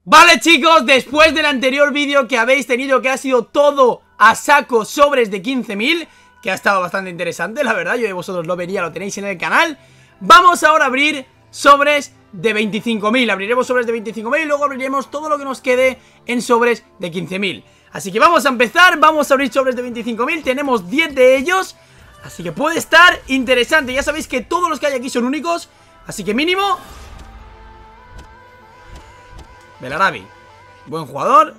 Vale chicos, después del anterior vídeo que habéis tenido, que ha sido todo a saco sobres de 15.000, que ha estado bastante interesante, la verdad, yo de vosotros lo vería, lo tenéis en el canal. Vamos ahora a abrir sobres de 25.000, abriremos sobres de 25.000 y luego abriremos todo lo que nos quede en sobres de 15.000. Así que vamos a empezar, vamos a abrir sobres de 25.000, tenemos 10 de ellos, así que puede estar interesante. Ya sabéis que todos los que hay aquí son únicos, así que mínimo... Belarabi, buen jugador,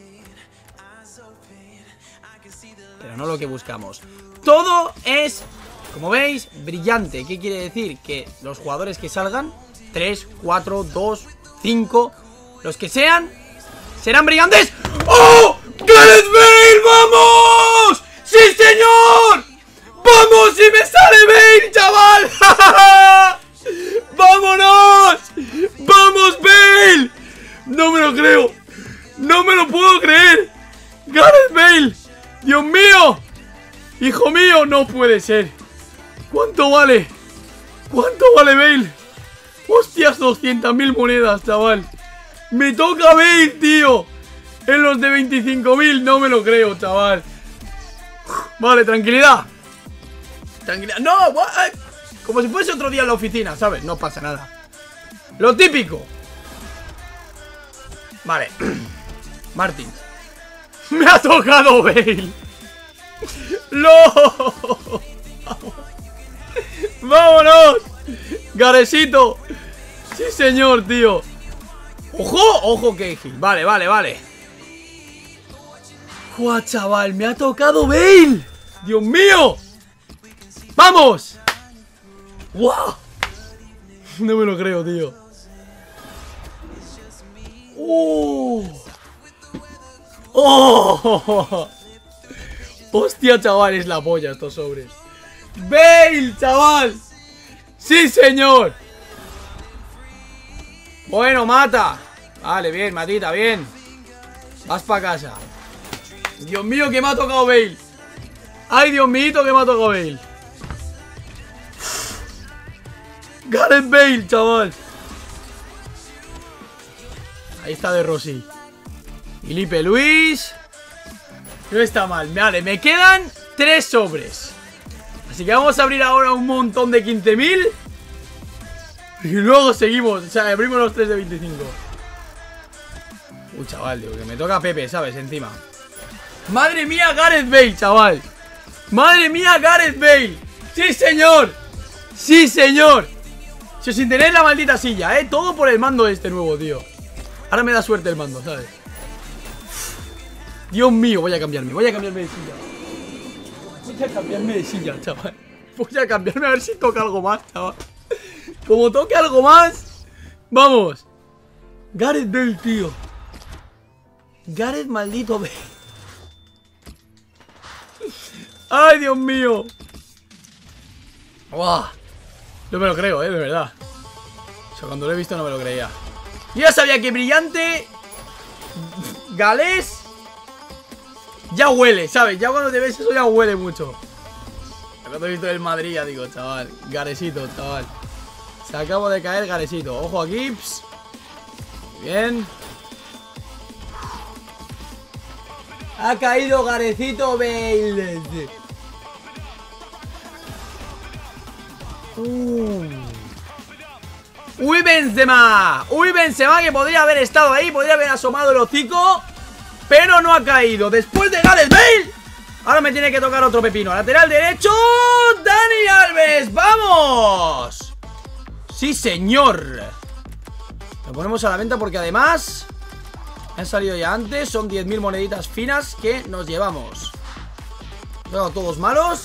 pero no lo que buscamos. Todo es, como veis, brillante. ¿Qué quiere decir? Que los jugadores que salgan, 3, 4, 2, 5, los que sean, serán brillantes. ¡Oh! ¡Gareth Bale! ¡Vamos! ¡Sí, señor! ¡Vamos! ¡Si me sale Bale, chaval! ¡Vámonos! ¡Vamos, Bale! No me lo creo. No me lo puedo creer. Gareth Bale. Dios mío. Hijo mío, no puede ser. ¿Cuánto vale? ¿Cuánto vale Bale? Hostias, 200.000 monedas, chaval. Me toca Bale, tío. En los de 25.000, no me lo creo, chaval. Vale, tranquilidad. Tranquilidad. No, como si fuese otro día en la oficina, ¿sabes? No pasa nada. Lo típico. Vale. Martin. Me ha tocado Bale. ¡No! ¡Vámonos! Garesito. Sí, señor, tío. ¡Ojo! ¡Ojo, Keiji! Vale, vale, vale. ¡Guau, chaval! ¡Me ha tocado Bale! ¡Dios mío! ¡Vamos! ¡Guau! No me lo creo, tío. ¡Oh! Hostia, chaval, es la polla estos sobres. ¡Bale, chaval! ¡Sí, señor! Bueno, mata. Vale, bien, Matita, bien. Vas para casa. Dios mío, que me ha tocado Bale. Ay, Dios mío, que me ha tocado Bale. Gareth Bale, chaval. Ahí está De Rossi. Filipe Luis. No está mal. Vale, me quedan 3 sobres. Así que vamos a abrir ahora un montón de 15.000. Y luego seguimos. O sea, abrimos los 3 de 25. Uy, chaval, digo, que me toca Pepe, ¿sabes? Encima. Madre mía, Gareth Bale, chaval. Madre mía, Gareth Bale. Sí, señor. Sí, señor. Sin tener la maldita silla, todo por el mando este nuevo, tío. Ahora me da suerte el mando, ¿sabes? Dios mío, voy a cambiarme de silla. Voy a cambiarme de silla, chaval. Voy a cambiarme a ver si toca algo más, chaval. Como toque algo más. Vamos. Gareth Bale, tío. Gareth maldito Bale. Ay, Dios mío. ¡Wow! No me lo creo, de verdad. O sea, cuando lo he visto no me lo creía. Yo ya sabía que brillante galés ya huele, ¿sabes? Ya cuando te ves eso ya huele mucho. Cuando he visto el Madrid ya digo, chaval, Garesito, chaval. Se acaba de caer Garesito. Ojo aquí. Pss. Bien. Ha caído Garecito Bale. Uy, Benzema. Uy, Benzema, que podría haber estado ahí, podría haber asomado el hocico, pero no ha caído. Después de Gareth Bale, ahora me tiene que tocar otro pepino. Lateral derecho, Dani Alves. ¡Vamos! Sí, señor. Lo ponemos a la venta porque además han salido ya antes. Son 10.000 moneditas finas que nos llevamos. No, todos malos.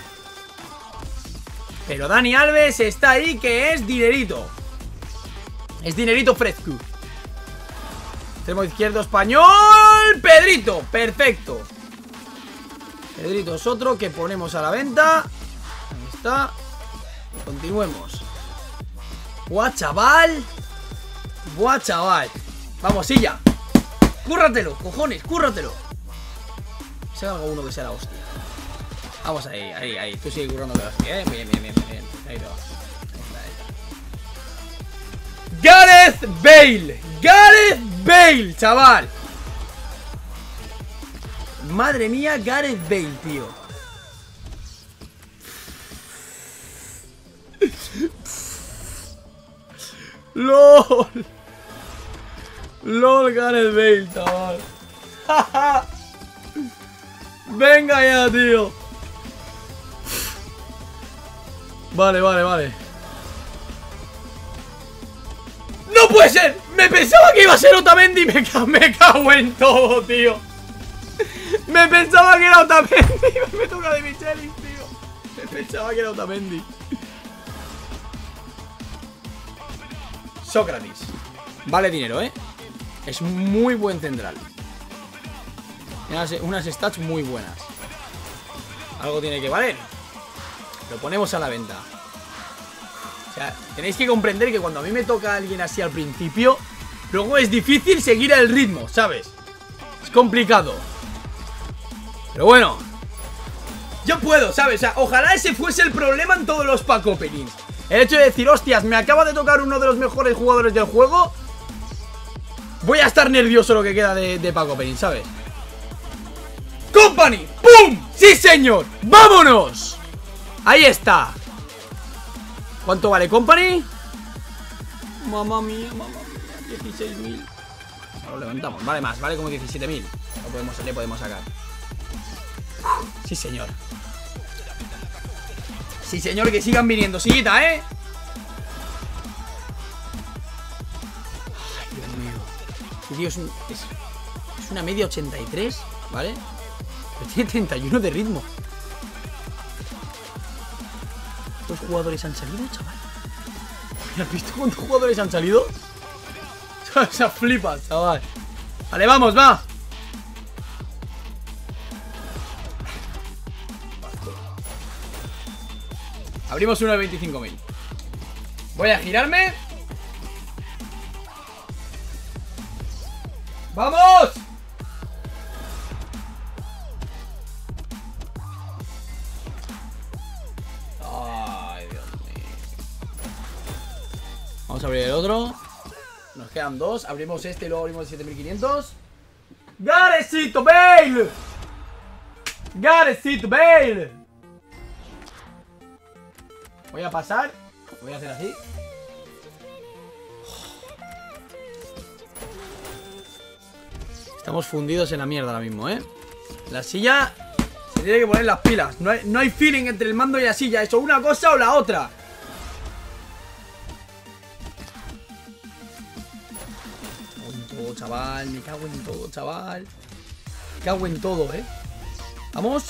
Pero Dani Alves está ahí, que es dinerito. Es dinerito fresco. Extremo izquierdo español, Pedrito, perfecto. Pedrito es otro que ponemos a la venta. Ahí está. Continuemos. Buah, chaval. Buah, chaval. Vamos, silla. Cúrratelo, cojones, cúrratelo. Se haga uno que sea la hostia. Vamos ahí, ahí, ahí. Tú sigue currando de la hostia, Bien, bien, bien, bien. Ahí te va. Gareth Bale. Gareth Bale. Bale, chaval. Madre mía, Gareth Bale, tío. LOL. LOL, Gareth Bale, chaval. Venga ya, tío. Vale. ¡No puede ser! Me pensaba que iba a ser Otamendi. Me cago en todo, tío. Me pensaba que era Otamendi. Me toca de Michelis, tío. Me pensaba que era Otamendi. Sócrates. Vale dinero, ¿eh? Es muy buen central. Tiene unas stats muy buenas. Algo tiene que valer. Lo ponemos a la venta. O sea, tenéis que comprender que cuando a mí me toca a alguien así al principio, luego es difícil seguir el ritmo, ¿sabes? Es complicado. Pero bueno, yo puedo, ¿sabes? O sea, ojalá ese fuese el problema en todos los pack openings. El hecho de decir, hostias, me acaba de tocar uno de los mejores jugadores del juego. Voy a estar nervioso lo que queda de pack opening, ¿sabes? ¡Company! ¡Pum! ¡Sí, señor! ¡Vámonos! Ahí está. ¿Cuánto vale Company? Mamma mía, 16.000. Lo levantamos, vale más, vale como 17.000. Le podemos sacar. Sí, señor. Sí, señor, que sigan viniendo. Siguita, ¿eh? Ay, Dios mío. Tío, es una media 83, ¿vale? Pero tiene 31 de ritmo. ¿Cuántos jugadores han salido, chaval? ¿Has visto cuántos jugadores han salido? Se flipa, chaval. Vale, vamos, va. Abrimos uno de 25.000. Voy a girarme. ¡Vamos! Ay, Dios mío. Vamos a abrir el otro. Nos quedan dos. Abrimos este y luego abrimos el 7.500. ¡Gareth Bale! ¡Gareth Bale! Voy a pasar. Voy a hacer así. Estamos fundidos en la mierda ahora mismo, ¿eh? La silla se tiene que poner las pilas. No hay feeling entre el mando y la silla. Eso, una cosa o la otra. Me cago en todo, chaval. Me cago en todo, chaval. Me cago en todo, ¿eh? Vamos.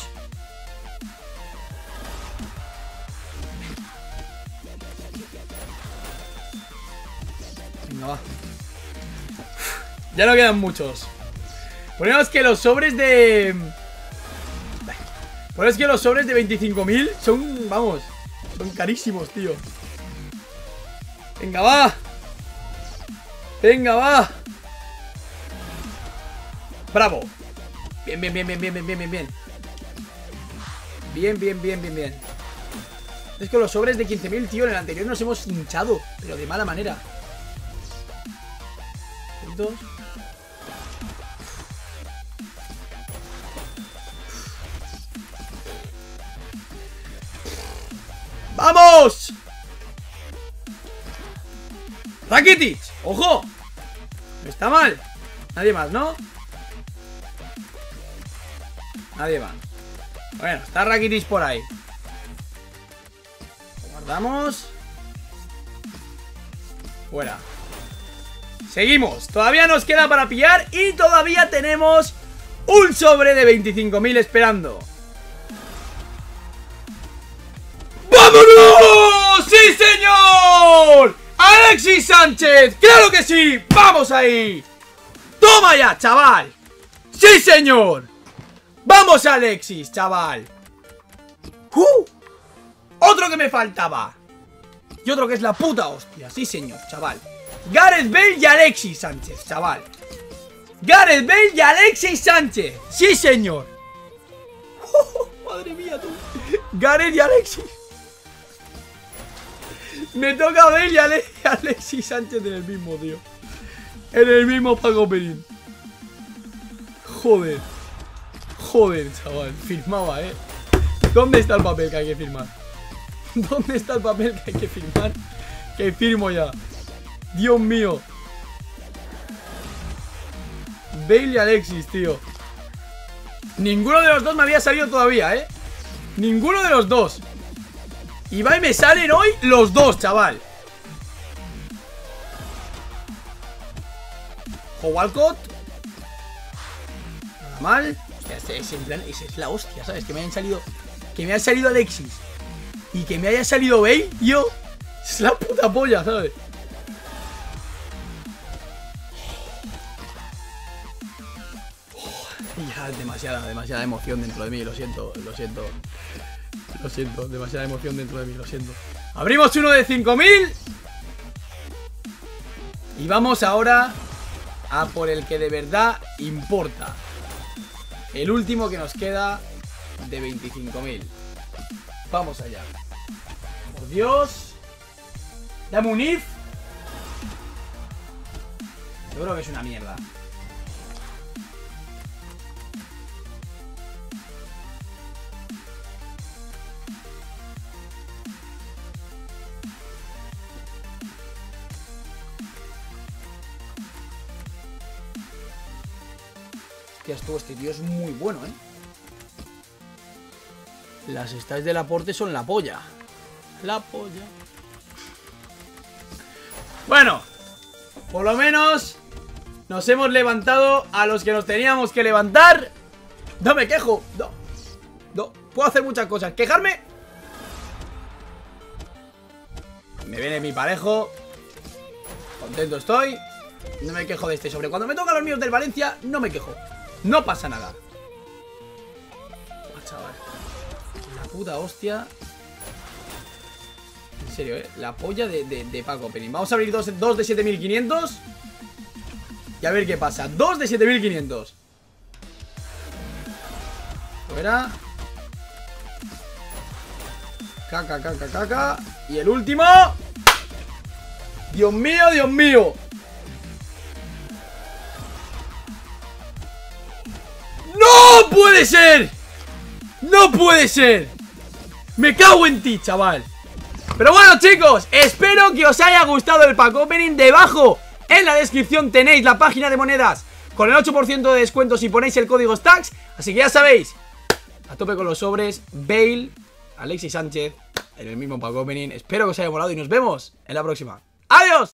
Venga, va. Ya no quedan muchos. Ponemos que los sobres de... Ponemos que los sobres de 25.000 son, vamos, son carísimos, tío. Venga, va. Venga, va. Bravo. Bien. Bien. Es que los sobres de 15.000, tío, en el anterior nos hemos hinchado, pero de mala manera. Dos. ¡Vamos! Rakitic, ojo. No está mal. Nadie más, ¿no? Nadie más. Bueno, está Rakitic por ahí. Guardamos. Fuera. Seguimos, todavía nos queda para pillar y todavía tenemos un sobre de 25.000 esperando. ¡Vámonos! ¡Sí, señor! ¡Alexis Sánchez! ¡Claro que sí! ¡Vamos ahí! ¡Toma ya, chaval! ¡Sí, señor! ¡Vamos, Alexis, chaval! Otro que me faltaba. Y otro que es la puta hostia. Sí, señor, chaval. Gareth Bale y Alexis Sánchez, chaval. Gareth Bale y Alexis Sánchez. Sí, señor. Madre mía, tú. Gareth y Alexis. Me toca Bale y Alexis Sánchez en el mismo, tío. en el mismo pack opening. Joder. Joder, chaval. Firmaba, ¿Dónde está el papel que hay que firmar? ¿Dónde está el papel que hay que firmar? Que firmo ya. Dios mío. Bale y Alexis, tío. Ninguno de los dos me había salido todavía, Ninguno de los dos. Y va y me salen hoy los dos, chaval. Walcott. Nada mal. Hostia, esa es la hostia, ¿sabes? Que me hayan salido. Que me haya salido Alexis y que me haya salido Bale, yo. Es la puta polla, ¿sabes? Ya, demasiada emoción dentro de mí, lo siento. Lo siento, demasiada emoción dentro de mí, lo siento. Abrimos uno de 5000. Y vamos ahora a por el que de verdad importa. El último que nos queda de 25.000. Vamos allá. Por Dios. Dame un if. Yo creo que es una mierda. Este tío es muy bueno, Las stats del aporte son la polla. La polla. Bueno, por lo menos nos hemos levantado a los que nos teníamos que levantar. No me quejo. No. Puedo hacer muchas cosas. ¿Quejarme? Me viene mi parejo. Contento estoy. No me quejo de este sobre. Cuando me tocan los míos del Valencia, no me quejo. No pasa nada. Chaval. La puta hostia. En serio, la polla de pack opening. Vamos a abrir dos de 7500. Y a ver qué pasa. 2 de 7500. Fuera. Caca. Y el último. Dios mío, Dios mío. ¡No puede ser! ¡No puede ser! Me cago en ti, chaval. Pero bueno, chicos, espero que os haya gustado el pack opening. Debajo en la descripción tenéis la página de monedas con el 8% de descuento si ponéis el código STACKS. Así que ya sabéis, a tope con los sobres. Bale, Alexis Sánchez en el mismo pack opening. Espero que os haya molado y nos vemos en la próxima. ¡Adiós!